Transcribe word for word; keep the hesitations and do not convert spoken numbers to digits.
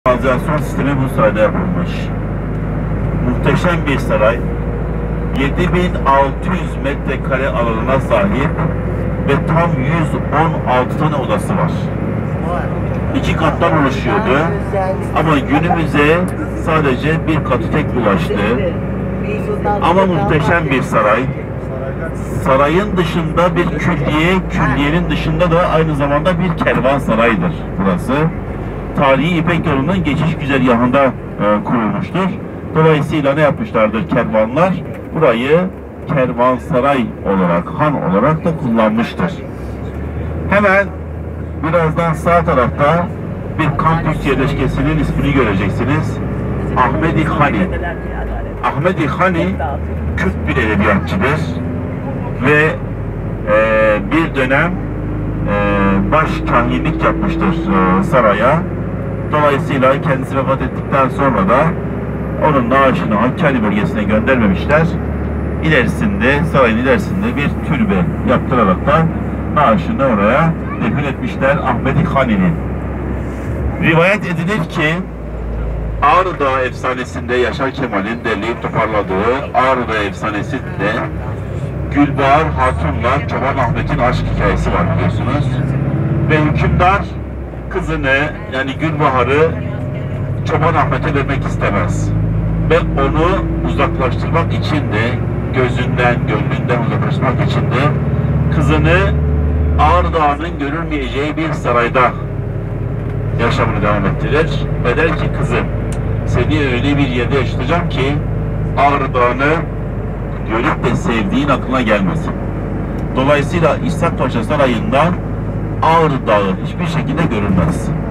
Kanalizasyon sistemi bu sarayda yapılmış. Muhteşem bir saray. yedi bin altı yüz metrekare alanına sahip ve tam yüz on altı tane odası var. İki kattan oluşuyordu ama günümüze sadece bir katı tek ulaştı. Ama muhteşem bir saray. Sarayın dışında bir külliye, külliyenin dışında da aynı zamanda bir kervansaraydır burası. Tarihi İpek yolunun geçiş güzergahında e, kurulmuştur. Dolayısıyla ne yapmışlardır kervanlar? Burayı kervansaray olarak, han olarak da kullanmıştır. Hemen birazdan sağ tarafta bir kampüs yerleşkesinin ismini göreceksiniz. Ahmedi Hani. Ahmedi Hani Kürt bir edebiyatçıdır ve e, bir dönem e, baş kahinlik yapmıştır e, saraya. Dolayısıyla kendisi vefat ettikten sonra da onun naaşını Hakkari bölgesine göndermemişler. İlerisinde, sarayın ilerisinde bir türbe yaptırarak da naaşını oraya defin etmişler Ahmedi Hani'nin. Rivayet edilir ki Ağrı Dağı efsanesinde Yaşar Kemal'in derleyip toparladığı Ağrı Dağı efsanesinde Gülbahar Hatun'la Çoban Ahmet'in aşk hikayesi var biliyorsunuz. Ve hükümdar kızını yani Gülbahar'ı Çoban Ahmet'e vermek istemez. Ve onu uzaklaştırmak için de gözünden, gönlünden uzaklaştırmak için de kızını Ağrı Dağı'nın görülmeyeceği bir sarayda yaşamını devam ettirir. Ve der ki kızım seni öyle bir yerde yaşatacağım ki Ağrı Dağı'nı görüp de sevdiğin aklına gelmesin. Dolayısıyla İshak Paşa Sarayı'ndan Ağrı Dağı hiçbir şekilde görülmez.